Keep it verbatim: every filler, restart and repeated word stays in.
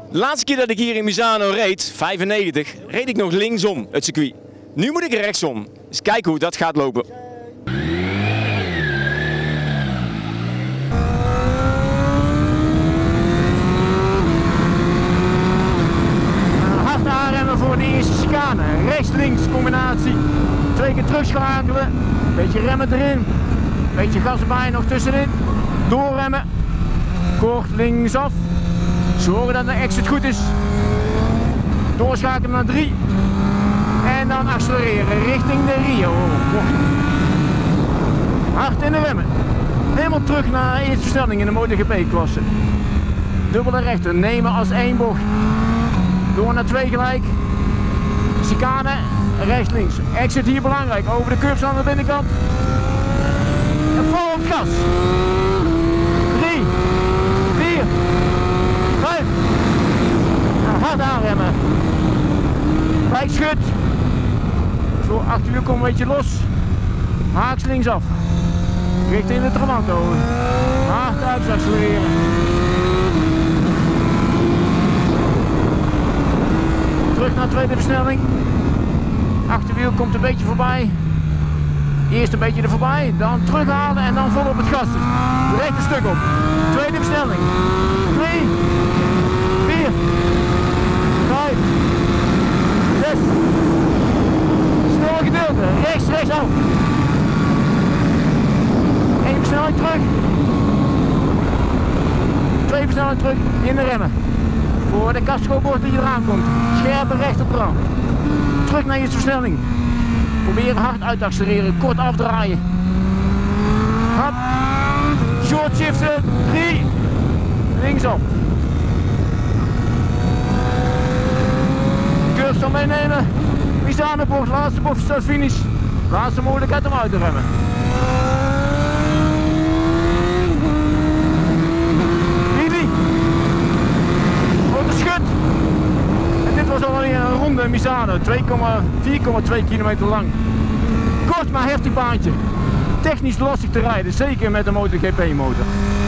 De laatste keer dat ik hier in Misano reed, vijfennegentig, reed ik nog linksom het circuit. Nu moet ik rechtsom. Dus kijken hoe dat gaat lopen. Hard aanremmen voor de eerste chicane. Rechts-links combinatie. Twee keer terugschakelen. Beetje remmen erin. Beetje gas erbij nog tussenin. Doorremmen. Kort linksaf. Zorgen dat de exit goed is. Doorschakelen naar drie. En dan accelereren richting de Rio. Hard in de remmen. Helemaal terug naar de eerste versnelling in de MotoGP-klasse. Dubbele rechter nemen als één bocht. Door naar twee gelijk. Chicane, rechts links. Exit hier belangrijk. Over de curbs aan de binnenkant. En vol op gas. drie, vier, vijf. En hard aanremmen. Gelijk schut. Voor achterwiel komt een beetje los. Haaks linksaf. Richting de Tramonto. Hard uit accelereren. Terug naar de tweede versnelling. Achterwiel komt een beetje voorbij. Eerst een beetje er voorbij, dan terughalen en dan vol op het gas. Dus recht een stuk op. Tweede versnelling. drie, vier, vijf, zes. Snel gedeelte. Rechts, rechts af. Eén versnelling terug. Twee versnelling terug in de remmen. Voor de Casco-bocht die eraan komt. Scherpe rechterbrand. Terug naar je versnelling. Probeer hard uit te accelereren. Kort afdraaien. Hop. Short shiften. drie. Linksaf. Curves dan meenemen. Misano bocht. Laatste bocht start finish. Laatste mogelijkheid om uit te remmen. Dit was alweer een ronde in Misano, vier komma twee kilometer lang. Kort maar heftig baantje. Technisch lastig te rijden, zeker met een MotoGP motor.